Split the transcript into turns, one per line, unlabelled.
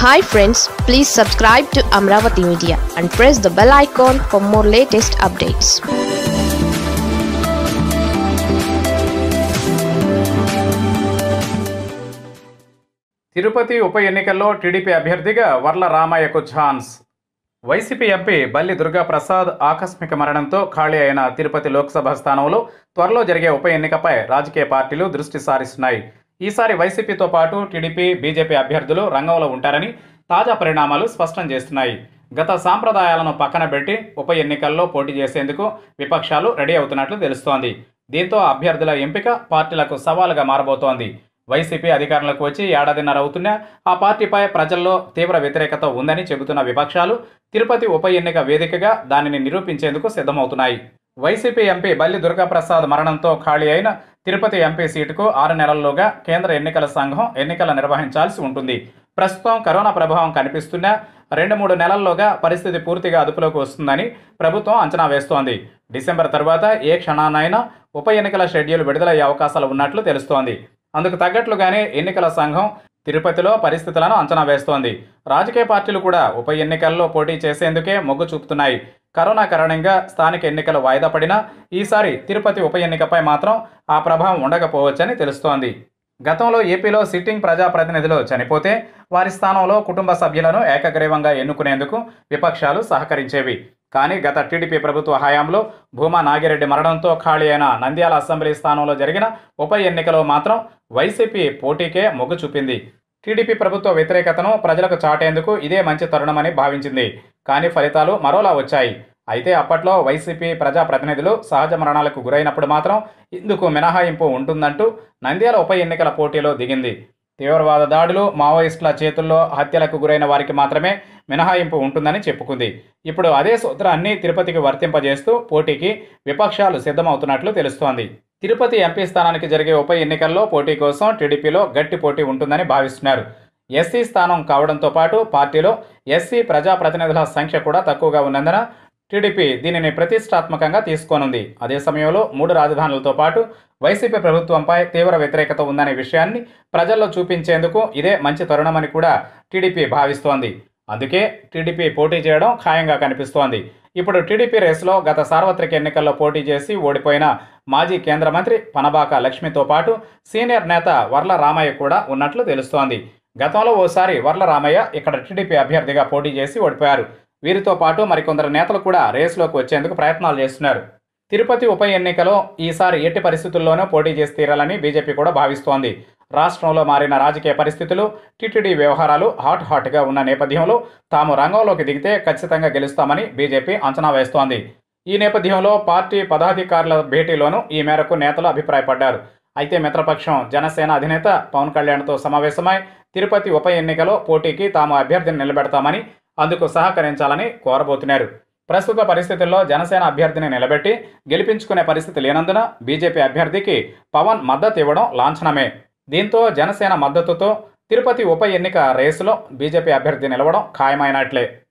Hi friends, please subscribe to Amaravathi Media and press the bell icon for more latest updates.
Tirupati ఉప ఎన్నికల్లో TDP అభ్యర్థిగా వర్ల రామయ్యకు chance. YCP MP బల్లి దుర్గాప్రసాద్ ఆకస్మిక మరణంతో ఖాళీ అయిన తిరుపతి లోక్సభ స్థానంలో త్వరలో జరిగే ఉప ఎన్నికపై రాజకీయ పార్టీలు దృష్టి సారిస్తున్నాయి. ఈసారి వైసీపీతో పాటు టీడీపీ, బీజేపీ అభ్యర్థులు రంగంలో ఉంటారని తాజా పరిణామాలు స్పష్టం చేస్తున్నాయి. గత సాంప్రదాయాలను పక్కన పెట్టి ఉప ఎన్నికల్లో పోటీ చేసేందుకు విపక్షాలు రెడీ అవుతున్నట్లు తెలుస్తోంది. దీంతో అభ్యర్థుల ఎంపిక పార్టీలకు సవాలుగా మారబోతోంది. వైసీపీ అధికారంలోకి వచ్చి ఏడాదిన్నర అవుతున్నా ఆ పార్టీపై ప్రజల్లో తీవ్ర వ్యతిరేకత ఉందని చెబుతున్న విపక్షాలు తిరుపతి ఉప ఎన్నిక వేదికగా దానిని నిరూపించేందుకు సిద్ధమవుతున్నాయి. వైసీపీ ఎంపీ బల్లి దుర్గాప్రసాద్ మరణంతో ఖాళీ అయిన తిరుపతి ఎంపీ సీటుకు 6 నెలల్లోగా కేంద్ర ఎన్నికల సంఘం ఎన్నికలు నిర్వహించాల్సి ఉంటుంది. ప్రస్తుతం కరోనా ప్రభావం కనిపిస్తున్నా 2-3 నెలల్లోగా పరిస్థితి పూర్తిగా అదుపులోకి వస్తుందని ప్రభుత్వం అంచనా వేస్తోంది. డిసెంబర్ తర్వాత ఏ క్షణానైనా ఉప ఎన్నికల షెడ్యూల్ విడుదలయ్యే అవకాశాలు ఉన్నట్లు తెలుస్తోంది. అందుకు తగ్గట్లుగానే ఎన్నికల సంఘం తిరుపతిలో పరిస్థితులను అంచనా వేస్తోంది. రాజకీయ పార్టీలు కూడా ఉప ఎన్నికల్లో పోటీ చేసేందుకే మొగ్గు చూపుతున్నాయి. కరోనా కారణంగా స్థానిక ఎన్నికలు వాయిదా పడినా ఈసారి తిరుపతి ఉప ఎన్నికపై మాత్రం ఆ ప్రభావం ఉండకపోవచ్చని తెలుస్తోంది. గతంలో ఏపీలో సిట్టింగ్ ప్రజాప్రతినిధులు చనిపోతే వారి స్థానంలో కుటుంబ సభ్యులను ఏకగ్రీవంగా ఎన్నుకునేందుకు విపక్షాలు సహకరించేవి. కానీ గత టీడీపీ ప్రభుత్వ హయాంలో భూమా నాగిరెడ్డి మరణంతో ఖాళీ అయిన నంద్యాల అసెంబ్లీ స్థానంలో జరిగిన ఉప ఎన్నికలో మాత్రం వైసీపీ పోటీకే మొగ్గు చూపింది. టీడీపీ ప్రభుత్వ వ్యతిరేకతను ప్రజలకు చాటేందుకు ఇదే మంచి తరుణమని భావించింది. కానీ ఫలితాలు మరోలా వచ్చాయి. అయితే అప్పట్లో వైసీపీ ప్రజాప్రతినిధులు సహజ మరణాలకు గురైనప్పుడు మాత్రం ఇందుకు మినహాయింపు ఉంటుందంటూ నంద్యాల ఉప ఎన్నికల పోటీలో దిగింది. తీవ్రవాద దాడులు, మావోయిస్టుల చేతుల్లో హత్యలకు గురైన వారికి మాత్రమే మినహాయింపు ఉంటుందని చెప్పుకుంది. ఇప్పుడు అదే సూత్రాన్ని తిరుపతికి వర్తింపజేస్తూ పోటీకి విపక్షాలు సిద్ధమవుతున్నట్లు తెలుస్తోంది. తిరుపతి ఎంపీ స్థానానికి జరిగే ఉప ఎన్నికల్లో పోటీ కోసం టీడీపీలో గట్టి పోటీ ఉంటుందని భావిస్తున్నారు. ఎస్సీ స్థానం కావడంతో పాటు పార్టీలో ఎస్సీ ప్రజాప్రతినిధుల సంఖ్య కూడా తక్కువగా ఉన్నందున టీడీపీ దీనిని ప్రతిష్టాత్మకంగా తీసుకోనుంది. అదే సమయంలో 3 రాజధానులతో పాటు వైసీపీ ప్రభుత్వంపై తీవ్ర వ్యతిరేకత ఉందనే విషయాన్ని ప్రజల్లో చూపించేందుకు ఇదే మంచి తరుణమని కూడా టీడీపీ భావిస్తోంది. అందుకే టీడీపీ పోటీ చేయడం ఖాయంగా కనిపిస్తోంది. ఇప్పుడు టీడీపీ రేసులో గత సార్వత్రిక ఎన్నికల్లో పోటీ చేసి ఓడిపోయిన మాజీ కేంద్ర మంత్రి పనబాక లక్ష్మితో పాటు సీనియర్ నేత వర్ల రామయ్య కూడా ఉన్నట్లు తెలుస్తోంది. గతంలో ఓసారి వర్ల రామయ్య ఇక్కడ టీడీపీ అభ్యర్థిగా పోటీ చేసి ఓడిపోయారు. వీరితో పాటు మరికొందరు నేతలు కూడా రేసులోకి వచ్చేందుకు ప్రయత్నాలు చేస్తున్నారు. తిరుపతి ఉప ఎన్నికలో ఈసారి ఎట్టి పరిస్థితుల్లోనూ పోటీ చేసి తీరాలని బీజేపీ కూడా భావిస్తోంది. రాష్ట్రంలో మారిన రాజకీయ పరిస్థితులు, టీటీడీ వ్యవహారాలు హాట్గా ఉన్న నేపథ్యంలో తాము రంగంలోకి దిగితే ఖచ్చితంగా గెలుస్తామని బీజేపీ అంచనా వేస్తోంది. ఈ నేపథ్యంలో పార్టీ పదాధికారుల భేటీలోనూ ఈ మేరకు నేతలు అభిప్రాయపడ్డారు. అయితే మిత్రపక్షం జనసేన అధినేత పవన్ కళ్యాణ్తో సమావేశమై తిరుపతి ఉప ఎన్నికలో పోటీకి తాము అభ్యర్థిని నిలబెడతామని, అందుకు సహకరించాలని కోరబోతున్నారు. ప్రస్తుత పరిస్థితుల్లో జనసేన అభ్యర్థిని నిలబెట్టి గెలిపించుకునే పరిస్థితి లేనందున బీజేపీ అభ్యర్థికి పవన్ మద్దతు ఇవ్వడం లాంఛనమే. దీంతో జనసేన మద్దతుతో తిరుపతి ఉప ఎన్నిక రేసులో బీజేపీ అభ్యర్థి నిలవడం ఖాయమైనట్లే.